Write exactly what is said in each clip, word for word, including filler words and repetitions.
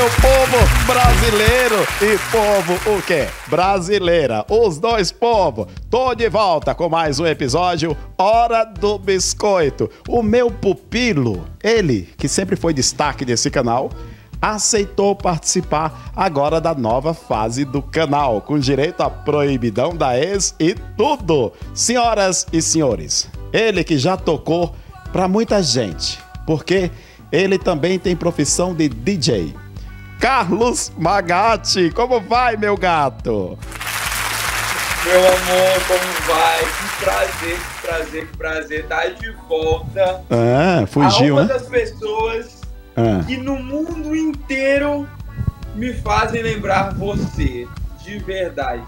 meu povo brasileiro e povo o quê? Brasileira, os dois povos. Tô de volta com mais um episódio Hora do Biscoito. O meu pupilo, ele que sempre foi destaque desse canal, aceitou participar agora da nova fase do canal, com direito à proibidão da ex e tudo. Senhoras e senhores, ele que já tocou pra muita gente, porque ele também tem profissão de D J. Carlos Magatti, como vai, meu gato? Meu amor, como vai? Que prazer, que prazer, que prazer estar de volta. Ah, fugiu, a uma né? das pessoas Ah. que no mundo inteiro me fazem lembrar você, de verdade.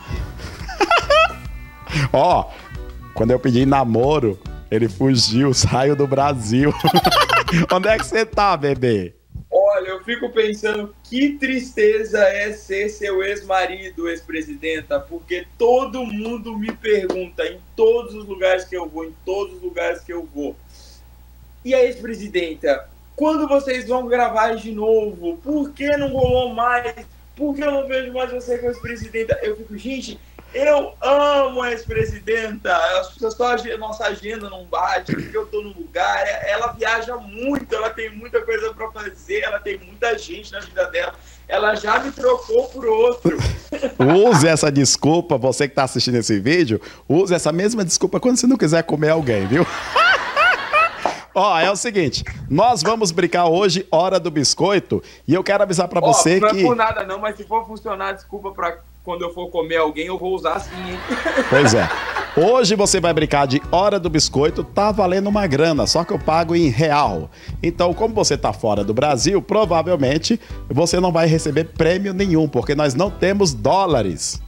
Ó, quando eu pedi namoro, ele fugiu, saiu do Brasil. Onde é que você tá, bebê? Olha, eu fico pensando que tristeza é ser seu ex-marido, ex-presidenta, porque todo mundo me pergunta em todos os lugares que eu vou, em todos os lugares que eu vou. E a ex-presidenta, quando vocês vão gravar de novo? Por que não rolou mais? Por que eu não vejo mais você com a ex-presidenta? Eu fico, gente, eu amo a ex-presidenta. Só a nossa agenda não bate, porque eu tô no lugar. Ela viaja muito, ela tem muita coisa pra fazer, ela tem muita gente na vida dela. Ela já me trocou por outro. Use essa desculpa, você que tá assistindo esse vídeo, use essa mesma desculpa quando você não quiser comer alguém, viu? Ó, é o seguinte, nós vamos brincar hoje, Hora do Biscoito, e eu quero avisar pra Ó, você não que... Não é por nada não, mas se for funcionar, desculpa pra quando eu for comer alguém, eu vou usar assim, hein? Pois é. Hoje você vai brincar de Hora do Biscoito, tá valendo uma grana, só que eu pago em real. Então, como você tá fora do Brasil, provavelmente você não vai receber prêmio nenhum, porque nós não temos dólares.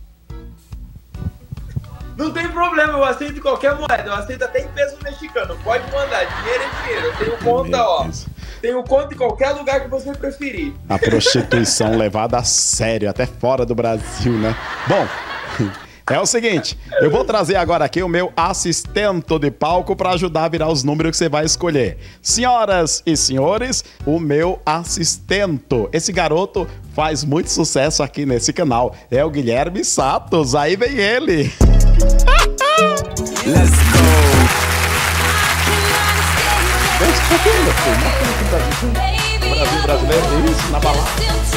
Não tem problema, eu aceito qualquer moeda, eu aceito até em peso mexicano, pode mandar, dinheiro é dinheiro, eu tenho conta, ó, tenho conta em qualquer lugar que você preferir. A prostituição levada a sério, até fora do Brasil, né? Bom, é o seguinte, eu vou trazer agora aqui o meu assistente de palco para ajudar a virar os números que você vai escolher. Senhoras e senhores, o meu assistente, esse garoto faz muito sucesso aqui nesse canal, é o Guilherme Santos, aí vem ele. Let's go. Brasil brasileiro, isso, na balada.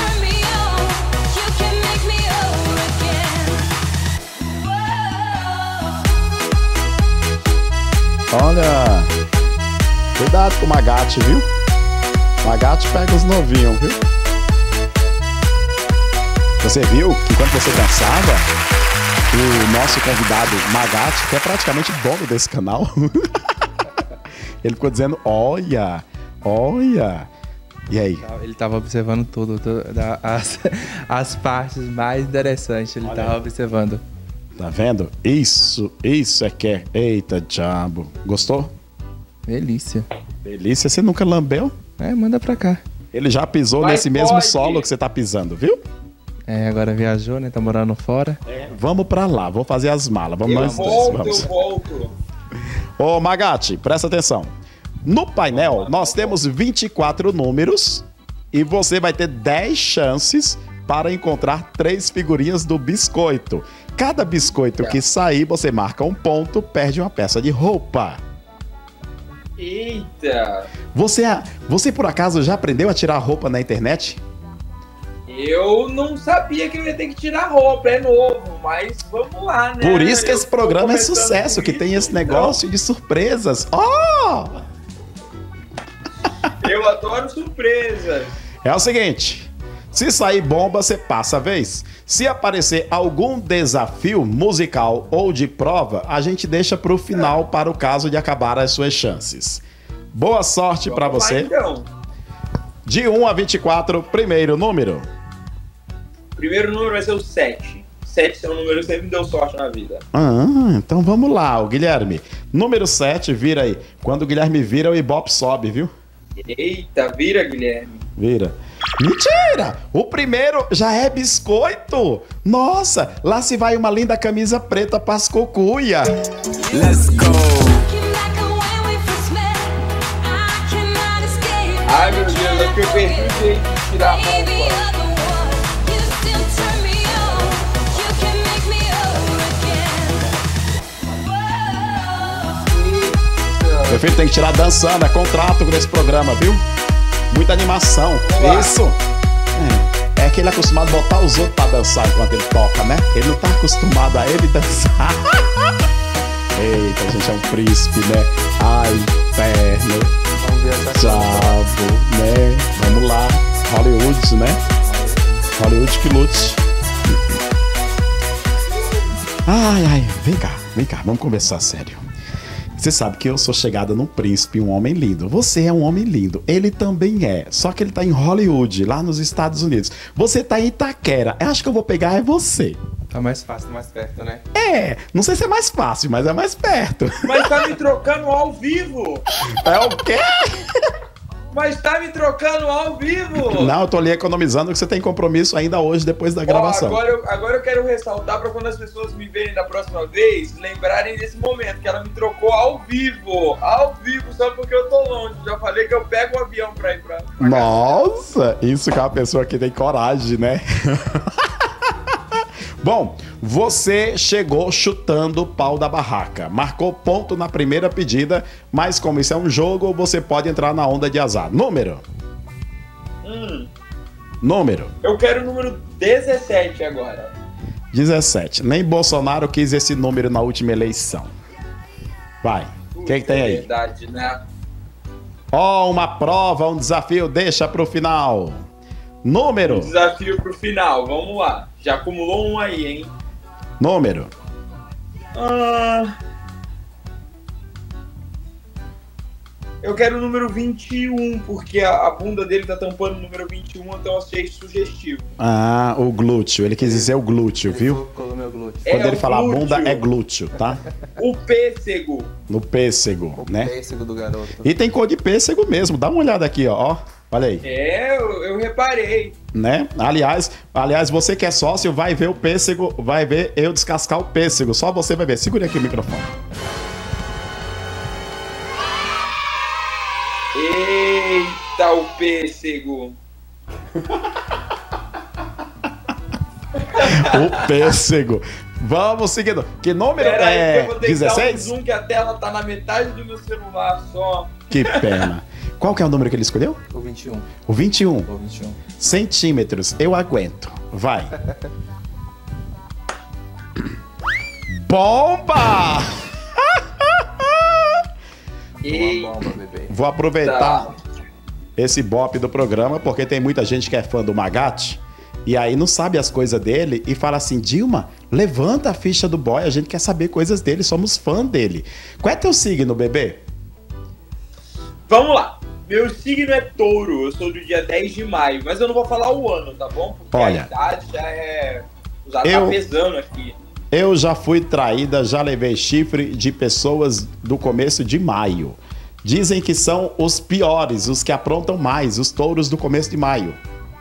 Olha, cuidado com o Magatti, viu? O Magatti pega os novinhos, viu? Você viu que quando você dançava, o nosso convidado Magatti, que é praticamente dono desse canal, ele ficou dizendo, olha, olha. E aí? Ele tava observando tudo, tudo as, as partes mais interessantes, ele Olha tava aí. observando. Tá vendo? Isso, isso é que é. Eita, diabo. Gostou? Delícia. Delícia. Você nunca lambeu? É, manda pra cá. Ele já pisou Mas nesse mesmo pode. solo que você tá pisando, viu? É, agora viajou, né? Tá morando fora. É. Vamos pra lá, vou fazer as malas. Vamos Eu nós dois, volto, vamos. eu volto. Ô, Magatti, presta atenção. No painel, nós temos vinte e quatro números e você vai ter dez chances para encontrar três figurinhas do biscoito. Cada biscoito que sair, você marca um ponto, perde uma peça de roupa. Eita, Você, você por acaso já aprendeu a tirar roupa na internet? eu não sabia que eu ia ter que tirar roupa, é novo, mas vamos lá, né? Por isso que Eu esse tô programa é começando sucesso, com que isso, tem esse então negócio de surpresas. Oh! Eu adoro surpresas. É o seguinte, se sair bomba, você passa a vez. Se aparecer algum desafio musical ou de prova, a gente deixa pro final para o caso de acabar as suas chances. Boa sorte para Vamos lá, você. então. De um a vinte e quatro, primeiro número. Primeiro número vai ser o sete. sete é um número que sempre me deu sorte na vida. Ah, então vamos lá, o Guilherme. Número sete, vira aí. Quando o Guilherme vira, o Ibope sobe, viu? Eita, vira, Guilherme. Vira. Mentira! O primeiro já é biscoito! Nossa, lá se vai uma linda camisa preta pascocuia. Let's go. Ai, meu Deus, acho que eu perdi o jeito de tirar a roupa. filho tem que tirar dançando, é contrato nesse programa, viu? Muita animação. Isso. É, é que ele é acostumado a botar os outros pra dançar enquanto ele toca, né? Ele não tá acostumado a ele dançar. Eita, a gente é um príncipe, né? Ai, inferno. Vamos ver essa Diabo, né? Vamos lá. Hollywood, né? Hollywood que lute. Ai, ai, vem cá, vem cá, vamos conversar sério. Você sabe que eu sou chegada num príncipe, um homem lindo. Você é um homem lindo, ele também é. Só que ele tá em Hollywood, lá nos Estados Unidos. Você tá em Itaquera. Eu acho que eu vou pegar é você. Tá mais fácil, mais perto, né? É, não sei se é mais fácil, mas é mais perto. Mas tá me trocando ao vivo! É o quê? Mas tá me trocando ao vivo! Não, eu tô ali economizando que você tem compromisso ainda hoje, depois da gravação. Ó, agora, eu, agora eu quero ressaltar pra quando as pessoas me verem da próxima vez, lembrarem desse momento, que ela me trocou ao vivo. Ao vivo, só porque eu tô longe. Já falei que eu pego o avião pra ir pra... pra Nossa, isso que é uma pessoa que tem coragem, né? Bom, você chegou chutando o pau da barraca. Marcou ponto na primeira pedida, mas como isso é um jogo, você pode entrar na onda de azar. Número? Hum, Número? eu quero o número dezessete agora. dezessete. Nem Bolsonaro quis esse número na última eleição. Vai. O que, que tem aí? Verdade, né? Ó, oh, uma prova, um desafio, deixa pro final. Número? Desafio pro final, vamos lá. Já acumulou um aí, hein? Número? Ah, eu quero o número vinte e um, porque a, a bunda dele tá tampando o número vinte e um, então eu achei sugestivo. Ah, o glúteo. Ele quis dizer o glúteo, viu? Colocou meu glúteo. Quando É ele o falar glúteo. bunda, é glúteo, tá? O pêssego. No pêssego, O né? pêssego do garoto. E tem cor de pêssego mesmo. Dá uma olhada aqui, ó. ó. Olha aí, É, eu, eu reparei. né? Aliás, aliás, você que é sócio vai ver o pêssego, vai ver eu descascar o pêssego. Só você vai ver. Segura aqui o microfone. Eita, o pêssego. O pêssego. Vamos seguindo. Que número Pera aí, que é eu vou ter que dar um dezesseis? zoom, que a tela tá na metade do meu celular só. Que pena. Qual que é o número que ele escolheu? O vinte e um. O vinte e um. O vinte e um. Centímetros. Eu aguento. Vai. Bomba! E... Uma bomba, bebê. Vou aproveitar Tá. esse bop do programa, porque tem muita gente que é fã do Magatti e aí não sabe as coisas dele e fala assim: Dilma, levanta a ficha do boy, a gente quer saber coisas dele, somos fã dele. Qual é teu signo, bebê? Vamos lá. Meu signo é touro, eu sou do dia dez de maio, mas eu não vou falar o ano, tá bom? Porque Olha, a idade já é... Já eu- tá pesando aqui. Eu já fui traída, já levei chifre de pessoas do começo de maio. Dizem que são os piores, os que aprontam mais, os touros do começo de maio.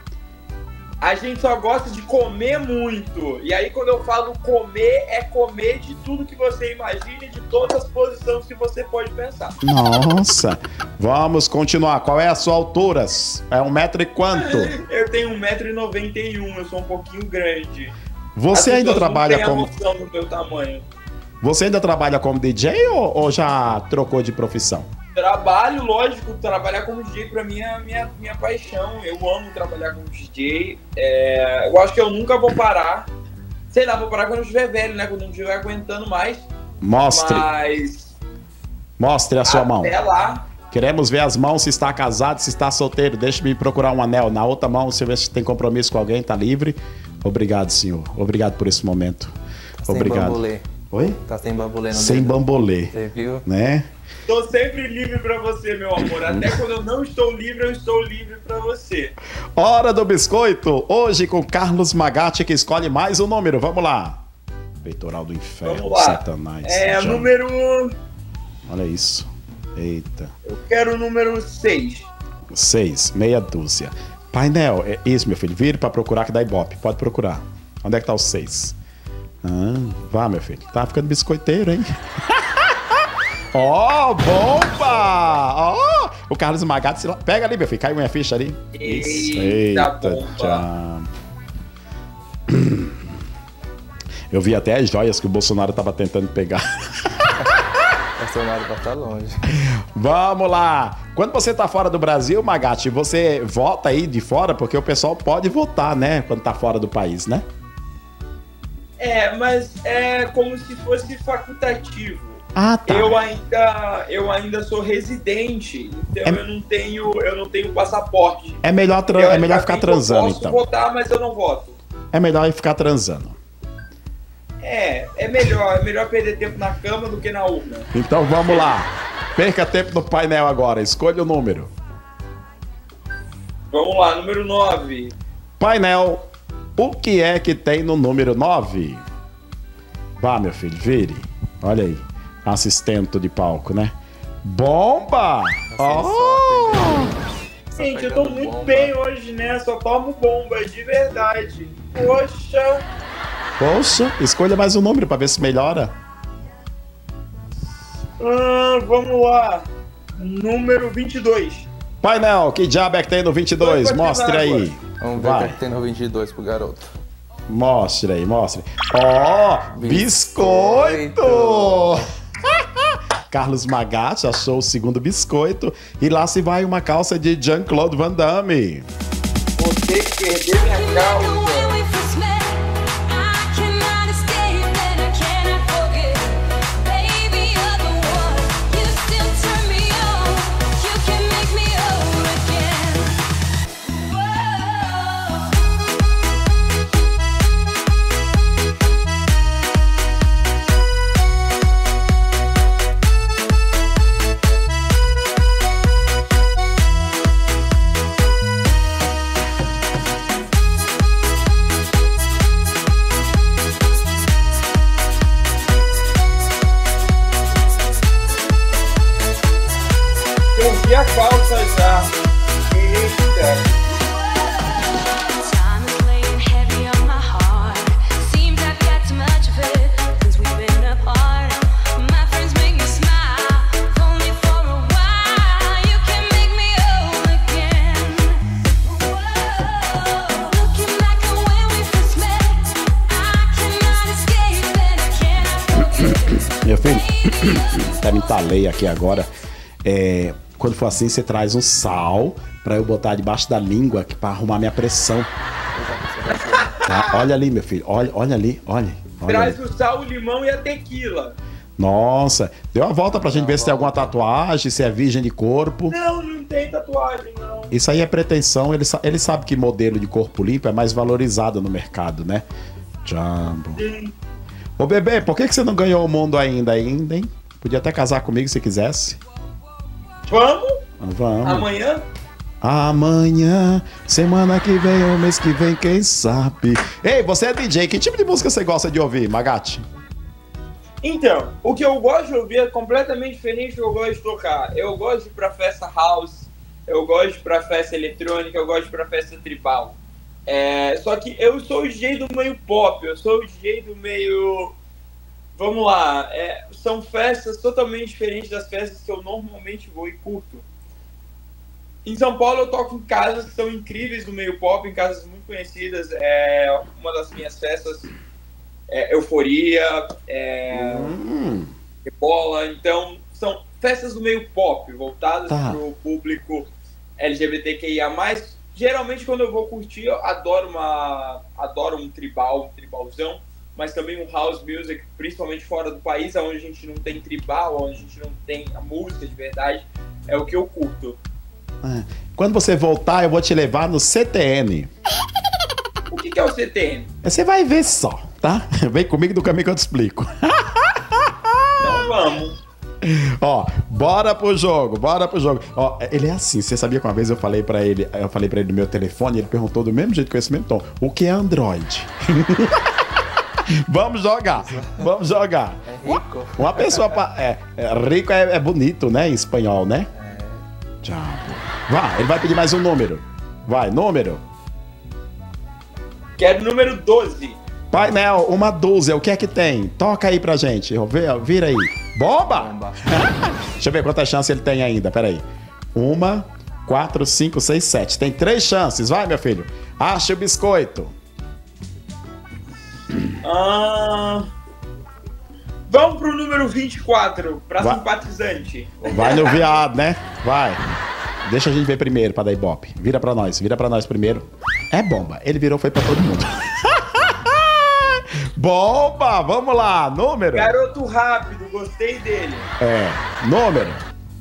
A gente só gosta de comer muito. E aí, quando eu falo comer, é comer de tudo que você imagina e de todas as posições que você pode pensar. Nossa! Vamos continuar. Qual é a sua altura? É um metro e quanto? Eu tenho um metro e noventa e um, eu sou um pouquinho grande. Você As ainda pessoas trabalha não têm como... a noção do meu tamanho. Você ainda trabalha como D J ou, ou já trocou de profissão? Trabalho, lógico, trabalhar como D J pra mim é a minha, minha paixão. Eu amo trabalhar como D J. É, eu acho que eu nunca vou parar. Sei lá, vou parar quando eu estiver velho, né? Quando eu não estiver aguentando mais. Mostre, Mas mostre a sua mão. até lá, Queremos ver as mãos, se está casado, se está solteiro. Deixe-me procurar um anel. Na outra mão, se vê se tem compromisso com alguém, tá livre. Obrigado, senhor. Obrigado por esse momento. Sem Obrigado. bambolê. Oi? Tá sem bambolê no Sem dedo. bambolê, Você viu? né? tô sempre livre pra você, meu amor. Até quando eu não estou livre, eu estou livre pra você. Hora do biscoito. Hoje com Carlos Magatti, que escolhe mais um número. Vamos lá. Peitoral do inferno, Vamos lá. Satanás. É, Já- número... Olha isso. Eita. Eu quero o número seis. Seis, meia dúzia. Painel, é isso, meu filho. Vire pra procurar que dá ibope. Pode procurar. Onde é que tá o seis? Ah, vá, meu filho. Tá ficando biscoiteiro, hein? Ó, oh, bomba! Ó, oh, o Carlos Magatti. se la- Pega ali, meu filho. Caiu minha ficha ali. Isso. Eita, bomba. tchau. Eu vi até as joias que o Bolsonaro tava tentando pegar. Bolsonaro vai estar longe. Vamos lá. Quando você tá fora do Brasil, Magatti, você vota aí de fora? Porque o pessoal pode votar, né? Quando tá fora do país, né? É, mas é como se fosse facultativo. Ah, tá. Eu ainda, eu ainda sou residente, então É- eu não tenho, eu não tenho passaporte. É melhor, tran- é melhor ficar Teoricamente, transando, eu posso então. votar, mas eu não voto. É melhor ficar transando. É, é melhor, é melhor perder tempo na cama do que na urna. Então vamos lá. Perca tempo no painel agora. Escolha o número. Vamos lá, número nove. Painel, o que é que tem no número nove? Vá, meu filho, vire. Olha aí. Assistente de palco, né? Bomba! Oh! Gente, eu tô muito bem hoje, né? Só tomo bomba, de verdade. Poxa. Poxa, escolha mais um número pra ver se melhora. Ah, vamos lá. Número vinte e dois. Painel, que diabo é que tem no vinte e dois? Vai, vai, Mostre vai, aí. Vamos ver o que Vai. é que tem no vinte e dois pro garoto. Mostre aí, mostre. Ó, biscoito! Carlos Magatti achou o segundo biscoito e lá se vai uma calça de Jean-Claude Van Damme. Vou ter que perder minha calça. Perdi a calça já. Eita. Time is laying heavy on my heart. Seems I've got too much of it since we've been apart. My friends make me smile, if only for a while. You can make me whole again. Whoa. Looking back at when we first met, I cannot escape it, I cannot forget. Meu filho, até me entalei aqui agora. É, quando for assim, você traz um sal pra eu botar debaixo da língua que- pra arrumar minha pressão. Tá? Olha ali, meu filho. Olha, olha ali, olha. olha Traz ali. o sal, o limão e a tequila. Nossa, deu uma volta pra gente ver se tem alguma tatuagem, se é virgem de corpo. Não, não tem tatuagem, não. Isso aí é pretensão. Ele, sa- ele sabe que modelo de corpo limpo é mais valorizado no mercado, né? Jumbo. Sim. Ô, bebê, por que, que você não ganhou o mundo ainda, ainda, hein? Podia até casar comigo se quisesse. Vamos? Ah, vamos. Amanhã? Amanhã, semana que vem, ou mês que vem, quem sabe? Ei, você é D J, que tipo de música você gosta de ouvir, Magatti? Então, o que eu gosto de ouvir é completamente diferente do que eu gosto de tocar. Eu gosto de ir pra festa house, eu gosto de ir pra festa eletrônica, eu gosto de ir pra festa tribal. É, só que eu sou o D J do meio pop, eu sou o D J do meio... Vamos lá, é, são festas totalmente diferentes das festas que eu normalmente vou e curto. Em São Paulo eu toco em casas que são incríveis do meio pop, em casas muito conhecidas. É, uma das minhas festas é Euforia, é, Hum, Bola. Então, são festas do meio pop, voltadas Tá. para o público L G B T Q I A mais. Geralmente, quando eu vou curtir, eu adoro, uma, adoro um tribal, um tribalzão, mas também um house music, principalmente fora do país, onde a gente não tem tribal, onde a gente não tem a música de verdade, é o que eu curto. é. Quando você voltar, eu vou te levar no C T N. O que, que é o C T N? Você vai ver só, tá? Vem comigo do caminho que eu te explico. Não vamos. Ó, bora pro jogo, bora pro jogo. Ó, ele é assim, você sabia que uma vez eu falei pra ele, eu falei para ele do meu telefone, ele perguntou do mesmo jeito, com esse mesmo tom, o que é Android? Vamos jogar, vamos jogar. É rico. Uma pessoa, pa- é, é, rico é, é bonito, né, em espanhol, né? Diabo. Vai, ele vai pedir mais um número. Vai, número. Quero o número doze. Painel, uma dúzia, o que é que tem? Toca aí pra gente, vê- vira aí. Bomba! Bomba. Deixa eu ver quantas chances ele tem ainda, peraí. Uma, quatro, cinco, seis, sete. Tem três chances, vai, meu filho. Acha o biscoito. Ah, Vamos pro número vinte e quatro, pra Vai. simpatizante. Vai no viado, né? Vai. Deixa a gente ver primeiro pra dar ibope. Vira pra nós, vira pra nós primeiro. É bomba. Ele virou, foi pra todo mundo. Bomba! Vamos lá, número. Garoto rápido, gostei dele. É, número.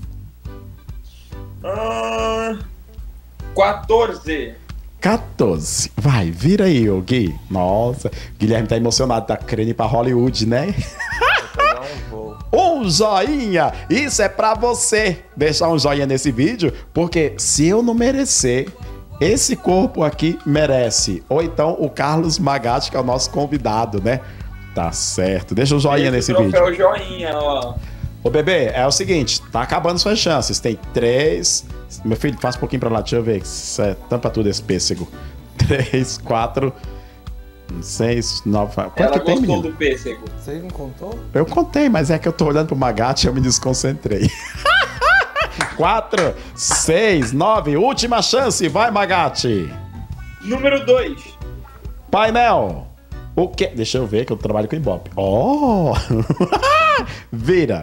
Ah, quatorze. quatorze. Vai, vira aí, ô Gui. Nossa, Guilherme tá emocionado, tá querendo ir pra Hollywood, né? Pegar um voo. Um joinha! Isso é pra você deixar um joinha nesse vídeo, porque se eu não merecer, esse corpo aqui merece. Ou então o Carlos Magatti, que é o nosso convidado, né? Tá certo. Deixa um joinha nesse vídeo. Troféu joinha, ó. Ô, bebê, é o seguinte, tá acabando suas chances. Tem três... Meu filho, faz um pouquinho pra lá, deixa eu ver. Isso é, tampa tudo esse pêssego. Três, quatro, seis, nove... Quanto Ela que tem, gostou menino? do pêssego. Você não contou? Eu contei, mas é que eu tô olhando pro Magatti e eu me desconcentrei. Quatro, seis, nove, última chance. Vai, Magatti. Número dois. Painel. O que? Deixa eu ver que eu trabalho com Ibope. Oh! Vira.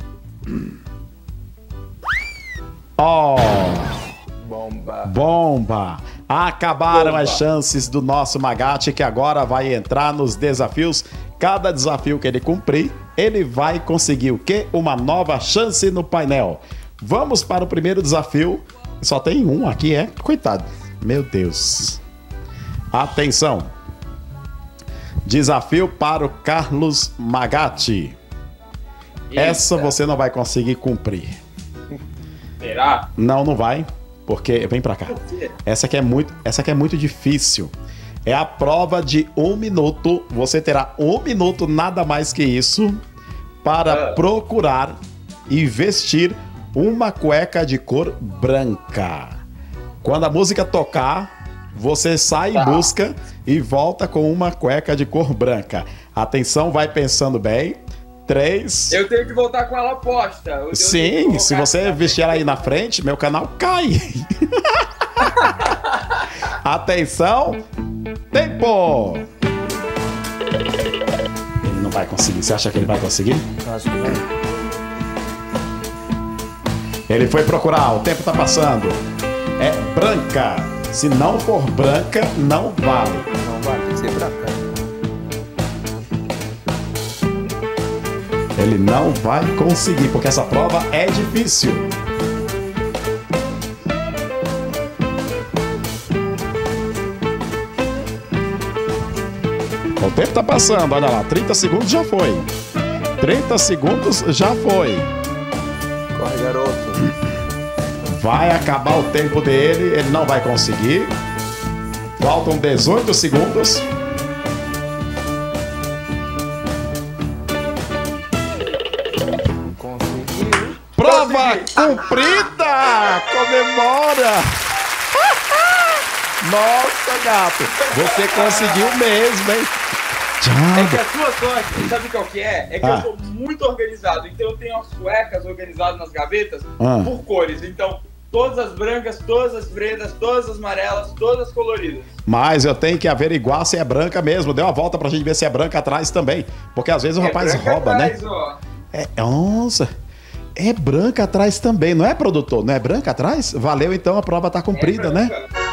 Oh! Bomba. Bomba! Acabaram Bomba. as chances do nosso Magatti, que agora vai entrar nos desafios. Cada desafio que ele cumprir, ele vai conseguir o quê? Uma nova chance no painel. Vamos para o primeiro desafio. Só tem um aqui, é? Coitado. Meu Deus. Atenção. Desafio para o Carlos Magatti. Essa Eita. você não vai conseguir cumprir. Será? Não, não vai. Porque, vem pra cá. Essa aqui é muito, essa aqui é muito difícil. É a prova de um minuto. Você terá um minuto, nada mais que isso, para Ah. procurar e vestir uma cueca de cor branca. Quando a música tocar, você sai Tá. em busca e volta com uma cueca de cor branca. Atenção, vai pensando bem. Três. Eu tenho que voltar com ela posta. Eu- eu tenho que Sim, colocar se você aqui na vestir ela aí na frente, meu canal cai. Atenção, tempo! Ele não vai conseguir. Você acha que ele vai conseguir? Acho que vai. Ele foi procurar, o tempo tá passando. É branca. Se não for branca, não vale. Não vai, tem que ser branca. Ele não vai conseguir, porque essa prova é difícil. O tempo tá passando, olha lá, trinta segundos já foi. trinta segundos já foi. Corre, garoto. Vai acabar o tempo dele, ele não vai conseguir. Faltam dezoito segundos. Conseguiu. Prova Consegui. cumprida! Comemora! Nossa, gato! Você conseguiu mesmo, hein? É que Tchau. a sua sorte, sabe qual que é? É que Ah. eu sou muito organizado. Então eu tenho as cuecas organizadas nas gavetas Ah. por cores. Então, todas as brancas, todas as pretas, todas as amarelas, todas as coloridas. Mas eu tenho que averiguar se é branca mesmo. Dê uma volta pra gente ver se é branca atrás também. Porque às vezes o É rapaz branca rouba, atrás, né? ó. É, nossa. É branca atrás também, não é, produtor? Não é branca atrás? Valeu, então, a prova tá cumprida, É né? branca.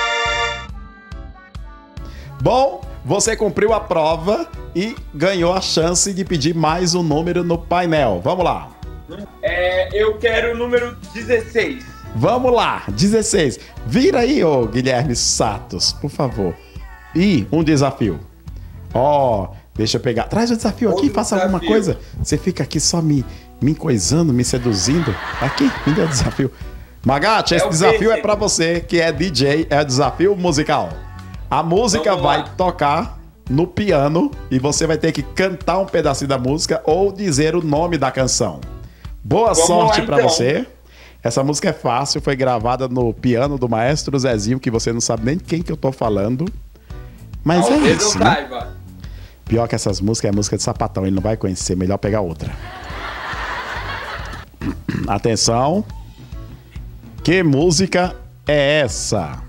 Bom, você cumpriu a prova e ganhou a chance de pedir mais um número no painel. Vamos lá. É, eu quero o número dezesseis. Vamos lá, dezesseis. Vira aí, ô Guilherme Santos, por favor. E um desafio. Ó, deixa eu pegar. Traz o desafio aqui, Outro faça alguma desafio. coisa. Você fica aqui só me, me coisando, me seduzindo. Aqui, me dê o desafio. Magatti, É esse o desafio é pêssego. pra você, que é D J, é o desafio musical. A música Vamos lá. vai tocar no piano e você vai ter que cantar um pedacinho da música ou dizer o nome da canção. Boa Vamos sorte lá, pra então. você. Essa música é fácil, foi gravada no piano do maestro Zezinho, que você não sabe nem quem que eu tô falando. Mas é Talvez isso, eu né? saiba. Pior que essas músicas é música de sapatão, ele não vai conhecer, melhor pegar outra. Atenção. Que música é essa?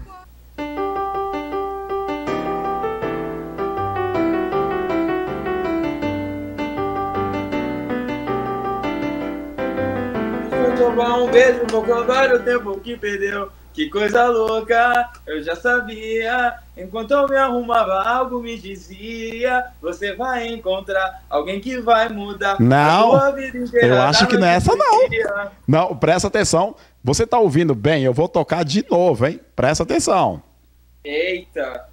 vejo um pouco agora o tempo que perdeu. Que coisa louca, eu já sabia. Enquanto eu me arrumava, algo me dizia: você vai encontrar alguém que vai mudar Não, a sua vida inteira. eu acho da que não é noite essa, pro não. dia. Não, presta atenção. Você tá ouvindo bem? Eu vou tocar de novo, hein? Presta atenção. Eita.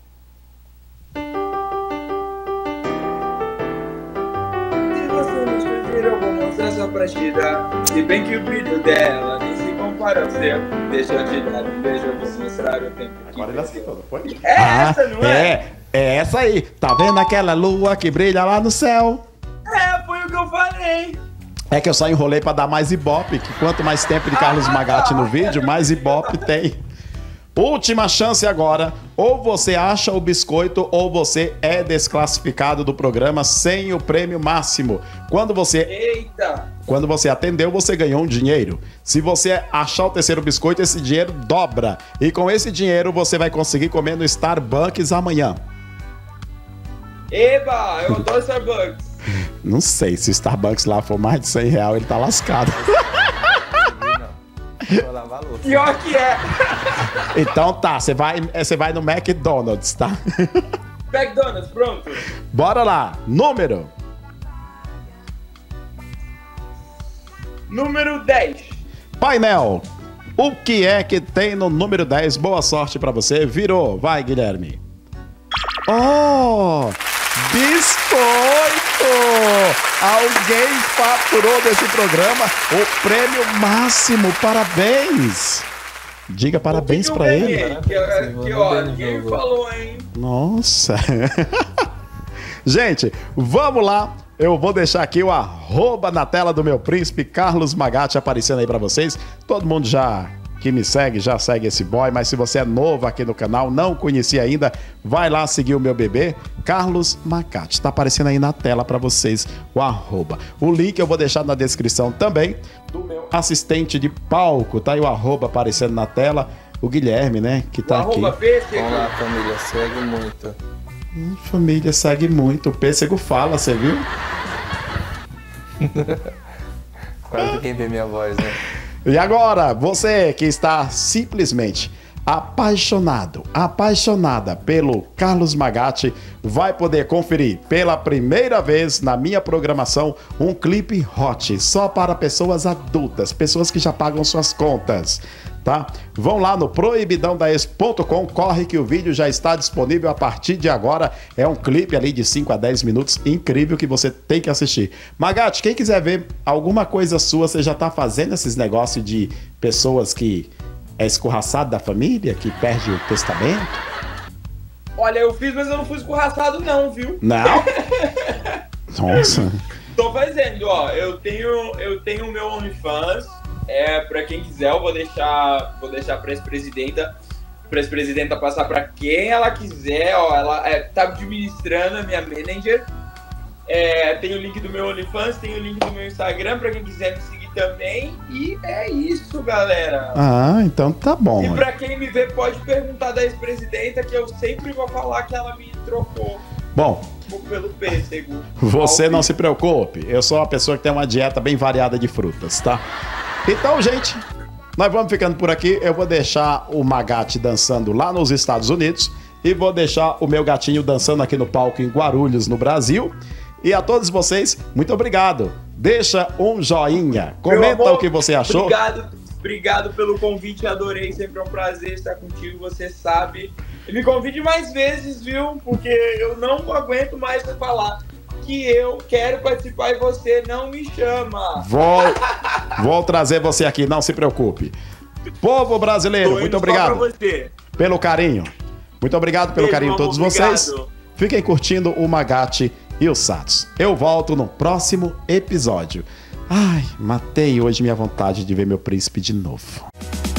Se você me pedir, eu vou mostrar sua partida. Se bem que o brilho dela nem se compara ao seu. Deixa eu te dar um beijo, eu vou mostrar o tempo que Agora ele acertou, não foi? É essa, não é? É, é essa aí. Tá vendo aquela lua que brilha lá no céu? É, foi o que eu falei. É que eu só enrolei pra dar mais ibope, que quanto mais tempo de Carlos Magatti no vídeo, mais ibope tem. Última chance agora. Ou você acha o biscoito ou você é desclassificado do programa sem o prêmio máximo. Quando você, Eita. quando você atendeu, você ganhou um dinheiro. Se você achar o terceiro biscoito, esse dinheiro dobra. E com esse dinheiro você vai conseguir comer no Starbucks amanhã. Eba, eu adoro Starbucks. Não sei, se o Starbucks lá for mais de cem reais, ele tá lascado. Vou lavar a louça. Pior que é. Então tá, você vai, você vai no McDonald's, tá? McDonald's, pronto. Bora lá, número. Número dez. Painel, o que é que tem no número dez? Boa sorte pra você. Virou, vai, Guilherme. Oh, biscoito! Alguém faturou desse programa o prêmio máximo. Parabéns! Diga parabéns Que pra eu ele. ganhei, Que, Parabéns, que, eu ó, vou ver no ninguém jogo. falou, hein? Nossa. Gente, vamos lá. Eu vou deixar aqui o arroba na tela do meu príncipe Carlos Magatti aparecendo aí pra vocês. Todo mundo já que me segue, já segue esse boy, mas se você é novo aqui no canal, não conhecia ainda, vai lá seguir o meu bebê, Carlos Magatti. Tá aparecendo aí na tela pra vocês o arroba. O link eu vou deixar na descrição também do meu assistente de palco, tá aí o arroba aparecendo na tela. O Guilherme, né, que tá O aqui. arroba pêssego. Vamos lá, família, segue muito. Hum, família segue muito. O pêssego fala, você viu? Quase quem vê minha voz, né? E agora, você que está simplesmente apaixonado, apaixonada pelo Carlos Magatti, vai poder conferir pela primeira vez na minha programação um clipe hot só para pessoas adultas, pessoas que já pagam suas contas, tá? Vão lá no proibidão da ex ponto com, corre que o vídeo já está disponível a partir de agora. É um clipe ali de cinco a dez minutos incrível que você tem que assistir. Magatti, quem quiser ver alguma coisa sua, você já tá fazendo esses negócios de pessoas que é escorraçado da família, que perde o testamento? Olha, eu fiz, mas eu não fui escorraçado não, viu? Não? Nossa. Tô fazendo, ó. Eu tenho eu tenho o meu OnlyFans. É, pra quem quiser, eu vou deixar, vou deixar pra ex-presidenta, pra ex-presidenta passar pra quem ela quiser, ó. Ela é, tá administrando, a minha manager. É, tem o link do meu OnlyFans, tem o link do meu Instagram pra quem quiser me seguir também. E é isso, galera. Ah, então tá bom. E pra quem me vê, pode perguntar da ex-presidenta, que eu sempre vou falar que ela me trocou Bom, pelo pêssego. você não se preocupe, eu sou uma pessoa que tem uma dieta bem variada de frutas, tá? Então, gente, nós vamos ficando por aqui. Eu vou deixar o Magatti dançando lá nos Estados Unidos e vou deixar o meu gatinho dançando aqui no palco em Guarulhos, no Brasil. E a todos vocês, muito obrigado. Deixa um joinha, Meu comenta amor, o que você achou. Obrigado, obrigado pelo convite, adorei. Sempre é um prazer estar contigo, você sabe. E me convide mais vezes, viu? Porque eu não aguento mais falar que eu quero participar e você não me chama. Vou, vou trazer você aqui, não se preocupe. Povo brasileiro, Tô indo muito só obrigado pra você. pelo carinho. Muito obrigado pelo Beijo, carinho de amor, todos obrigado. vocês. Fiquem curtindo o Magatti e o Satos. Eu volto no próximo episódio. Ai, matei hoje minha vontade de ver meu príncipe de novo.